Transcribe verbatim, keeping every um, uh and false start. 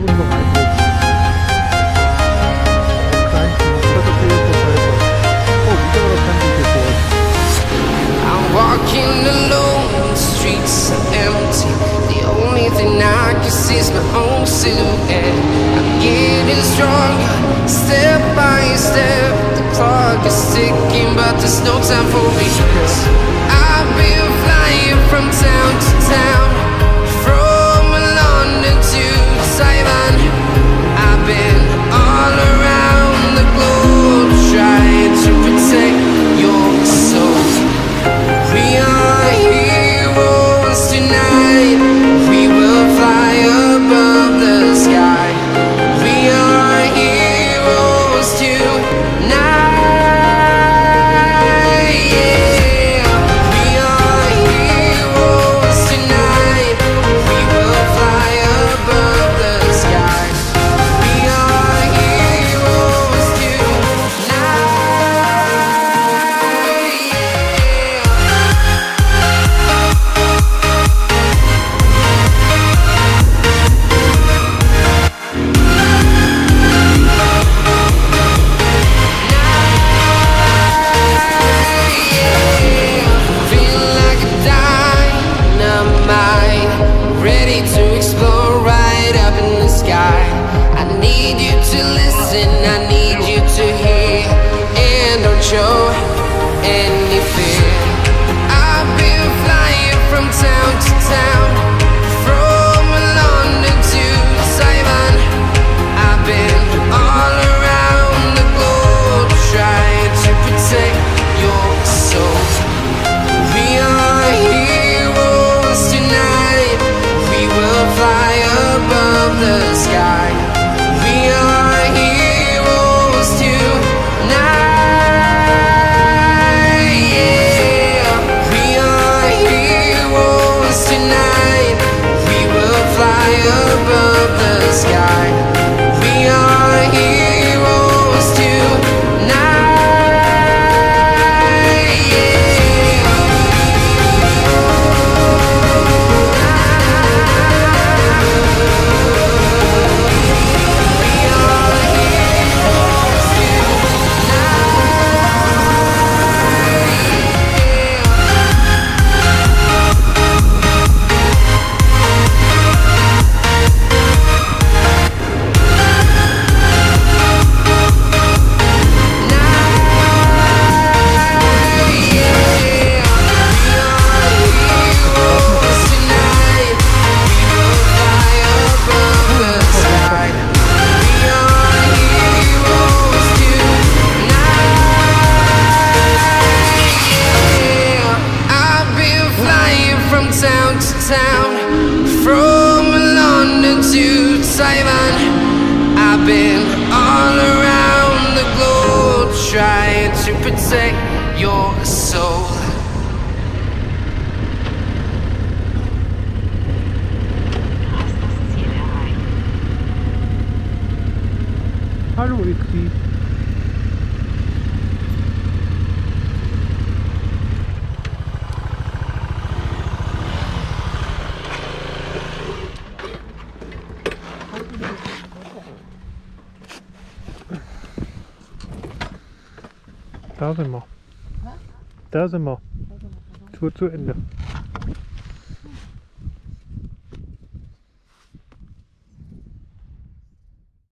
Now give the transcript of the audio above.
unsere Reise. Auch kein das ist okay, das heißt. Oh, ich habe noch kein Video vor euch. I'm walking alone, the streets are empty. The only thing I can see is my own silhouette. I'm getting stronger, step by step. The clock is ticking, but there's no time for regrets. I've been flying from town to town, from London to Taiwan. I've been all around the globe, trying to protect your soul. We are heroes tonight. We will fly above the sky. We are heroes tonight. Yeah. We are heroes tonight. We will fly above the sky. We are heroes tonight. Feel like a dynamite, ready to explode right up in the sky. I need you to listen, I need you to hear, and don't show any fear. I've been flying from town to town, from London to Taiwan. I've been all around the globe, trying to protect your soul. We are heroes tonight. We will fly above the sky. We are heroes tonight. Yeah. We are heroes tonight. We will fly above the sky. We are heroes tonight. I've been flying from town to town, from London to Taiwan. I've been all around the globe, trying to protect your soul. Hallo Itzi. Da sind wir. Da sind wir. Es wird zu Ende.